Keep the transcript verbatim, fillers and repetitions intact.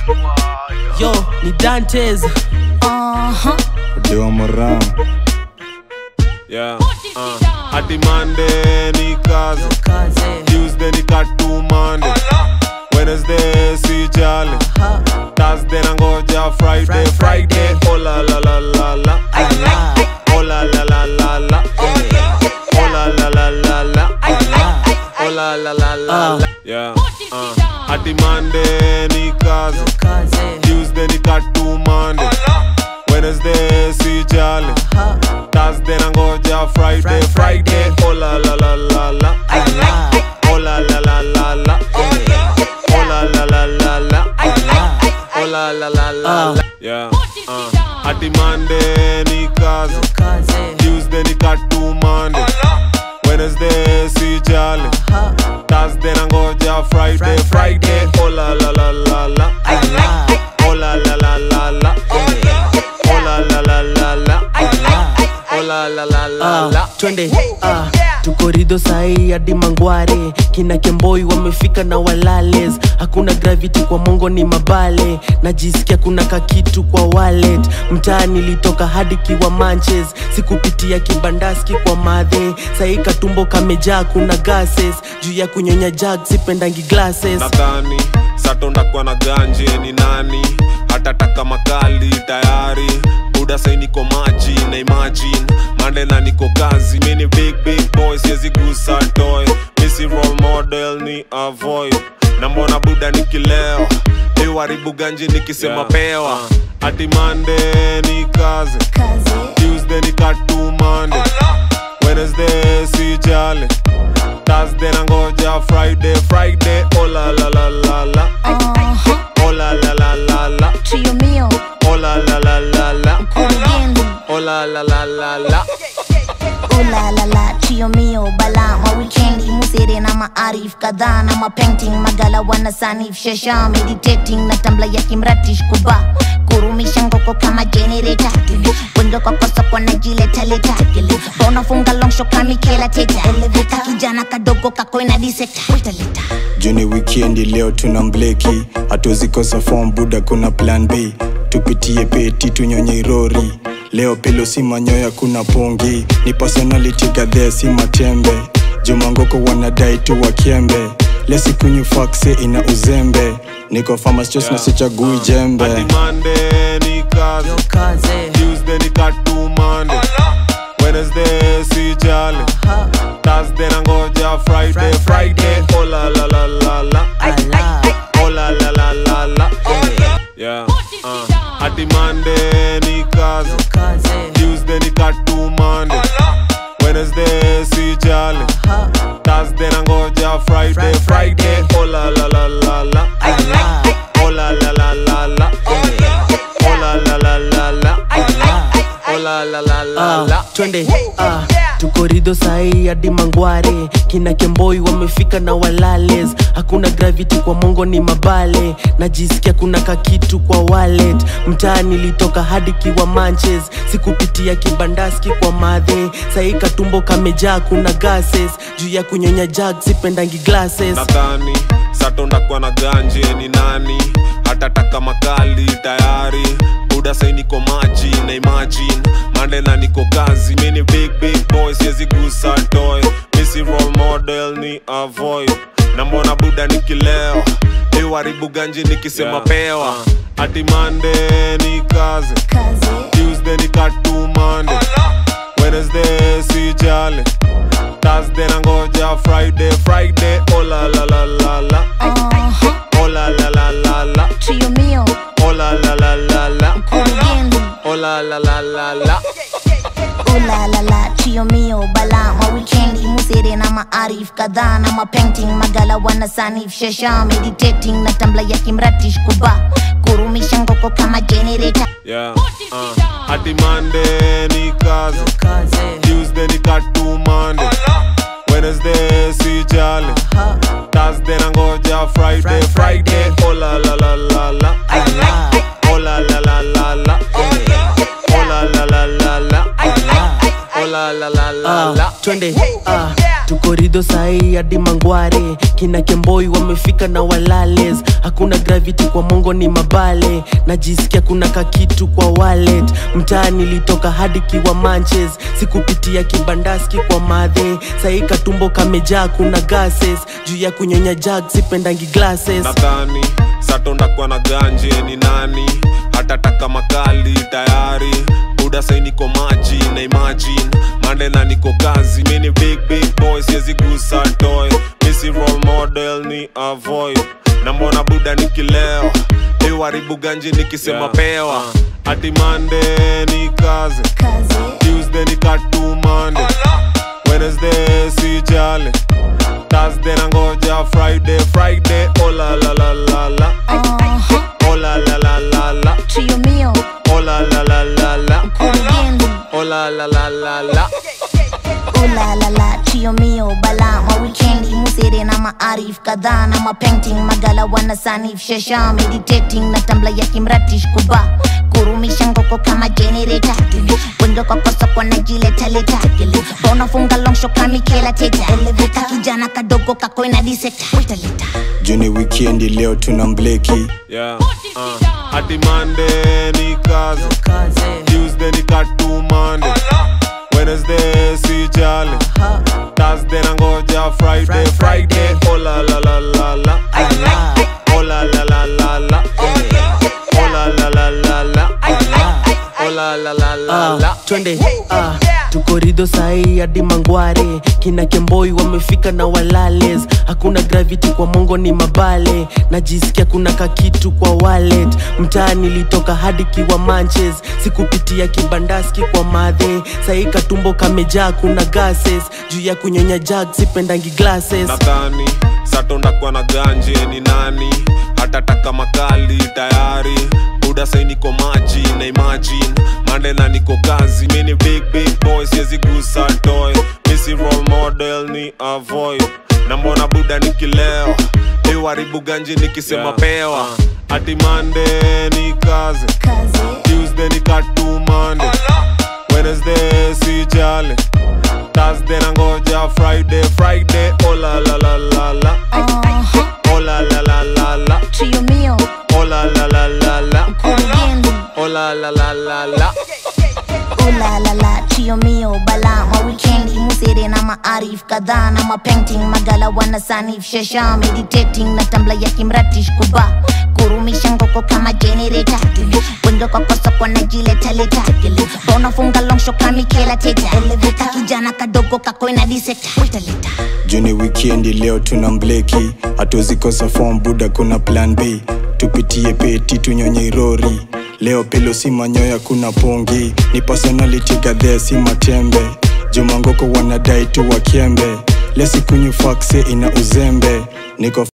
Yo, ni Dantes. Uh-huh. Do I'm around. Yeah. Uh. Ati Monday ni kazi, Tuesday ni katu Monday, Wednesday si jali, Thursday nangoja Friday, Friday oh la la la la la, oh la la la la la, oh la la la la la, oh la la la la la. Yeah. Uh. Ati Monday ni kazi, Tuesday ni katu Monday, Wednesday si jali, Thursday nangoja Friday, Friday oh la la la la la, oh la la la la la, oh la la la la la, oh la la la la la. Yeah. Uh. Ati Monday ni kazi, Tuesday ni katu Monday, Wednesday si jali, Thursday nangoja Friday, Friday oh la la la la la, oh la la la la la, oh la la la la la, oh la la la la la. Twende, ah, tuko rido sahi hadi Mangware. Kina Kemboi wamefika na walales. Hakuna gravity kwa mongo ni mabale. Najisikia kuna kakitu kwa wallet. Mtaa nilitoka hadi kiwa manches. Sikupitia kibandaski kwa madhe. Sahi katumbo kamejaa kuna gases. Juu ya kunyonya jug sipendangi glasses. Nadhani satonda kwa na ganje ni nani, hata taka makali tayari. Buda say niko maji na imagine Monday na niko kazi. Mini big big boys siezi gusa toy. Missy role model ni avoid. Na mbona buda nikileo niwaribu ganji nikisema yeah. Pewa uh. Ati Monday ni kazi, Tuesday ni katu Monday, Wednesday si jali, Thursday nangoja Friday, Friday oh la la la la la, oh la la la la la, Trio mio, oh la la la la la, kurugenzi, oh la la la la la, oh la la la, trio mio, bala ma weekendi, musere na maarif kadhaa na ma painting, magala wana sanif shasha, meditating na tambla ya kimratish kuba, kurumisha ngoko kama generator, wendo kwa kosa kwa najileta leta, bona funga long shot kama Michaela Teta, elevator kijana kadogo kako ina diseta, utaleta. Juni weekendi leo tuna mbleki, hatuwezi kosa form buda kuna plan B. Tupitie peti tunyonye rori, leo pilo si manyoya kuna pongi. Ni personality gadhe si matembe, Jumangoko wanadai tu wakiembe. Lesi kunyu faxe ina uzembe, niko farmers just yeah. Na sichagui jembe. Ati Monday ni kazi, Tuesday ni katu Monday, Wednesday si jali, Thursday nangoja Friday, Friday oh la la la la la, oh la la la la la. Yeah. Uh. Ati Monday ni kazi, Tuesday ni katu Monday, Wednesday si jali, Thursday nangoja Friday, Friday oh la la la la la, oh la la la la la, oh la la la la la, oh la la la la la. Twende, ah, tuko rido sahi hadi Mangware. Kina Kemboi wamefika na walales. Hakuna gravity kwa mongo ni mabale. Najisikia kuna kakitu kwa wallet. Mtaa nilitoka hadi kiwa manches. Sikupitia kibandaski kwa madhe. Sahi katumbo kamejaa kuna gases. Juu ya kunyonya jug sipendangi glasses. Nadhani satonda kwa na ganje ni nani, hata taka makali tayari. Buda say niko maji na imagine Monday na niko kazi. Mini big big boys siezi gusa toy. Missy role model ni avoid. Na mbona buda nikileo niwaribu ganji nikisema yeah. Pewa uh. Ati Monday ni kazi, Tuesday ni katu Monday, Wednesday si jali, Thursday nangoja Friday, Friday oh la la la la la, oh la la la la la, trio mio, oh la la la la la, kurugenzi, oh la la la la la, oh la la la, trio mio, bala ma weekendi, musere na maarif kadhaa na ma painting, magala wana sanif shasha, meditating na tambla ya kimratish kuba, kurumisha ngoko kama generator. Yeah. Uh. Ati Monday ni kazi, Tuesday ni katu Monday, Wednesday si jali, Thursday nangoja Friday, Friday oh la la la la la, oh la la la la la, oh la la la la la, oh la la la la la. Twende, ah, tuko rido sahi hadi Mangware. Kina Kemboi wamefika na walales. hakuna gravity kwa mongo ni mabale. Najisikia kuna kakitu kwa wallet. Mtaa nilitoka hadi kiwa manches, sikupitia kibandaski kwa madhe. Sahi katumbo kamejaa kuna gases, juu ya kunyonya jag sipendangi glasses. Nadhani satonda kwa na ganje ni nani, hata taka makali tayari. Buda say niko maji na imagine Mande na niko kazi, mini big big boy siezi gusa toy. Misi role model ni avoid, na mbona buda nikileo iwaribu ganji nikisema yeah. Pewa ati Monday ni kazi, Tuesday ni katu Monday, Wednesday si jale, Thursday na ngoja Friday, Friday oh la la la la la, oh la la la la la, Trio mio, oh la la la la la, oh la la la la la. Oh la la la, trio mio bala. Ma weekendi musere na maarif kadhaa na ma painting magala wana sanif shasha. Meditating na tambla ya kimratish kuba, kurumisha ngoko kama generator. Wendo kwa kosa kwa najileta leta, bona funga long shot kami kela teta. Eleveta kijana kadogo kako ina disecta. Wita leta Juni weekendi leo tunambleki. Yeah, uh, ati Monday ni kazi, Tuesday ni katu Monday, Wednesday si jale, Thursday na ngoja Friday, Friday oh la la la la la, oh la la la la la, oh la la la la la, oh la la la la la. Twende ah tuko rido sahi hadi mangware. Kina Kemboi wamefika na walales. Hakuna gravity kwa mongo ni mabale. Najisikia kuna kakitu kwa wallet. Mtaa nilitoka hadi kiwa manches, sikupitia kibandaski kwa madhe. Sahi katumbo kamejaa kuna gases, juu ya kunyonya jag sipendangi glasses. Nadhani satonda kwa na ganje ni nani, hata taka makali tayari. Buda say niko maji na imagine Mande na niko kazi, mini big big boy siezi gusa toy. Misi role model ni avoid, na mbona buda nikileo iwaribu ganji nikisema yeah. Pewa ati Monday ni kazi, Tuesday ni katu Monday, Wednesday si jale, Thursday na ngoja Friday, Friday oh la la la la la, oh la la la la la, trio mio, oh la la la la la, oh la la la la la. oh la la la, trio mio bala. Ma weekendi musere na maarif kadhaa na ma painting magala wana sanif shasha. Meditating na tambla ya kimratish kuba, kurumisha ngoko kama generator. Wendo kwa kosa kwa najileta leta, bona funga long shot kami kela teta. Eleveta kijana kadogo kako ina disecta. Wita leta Juni weekendi leo tunambleki. Hatuwezi kosa form buda kuna plan B. Tupitie peti tunyonye irori. Leo pelo si manyoya kuna pongi. Ni personality gadhe si matembe. Jumangoko wanadai tu wakembe. Lesi kunyu fakse ina uzembe. Niko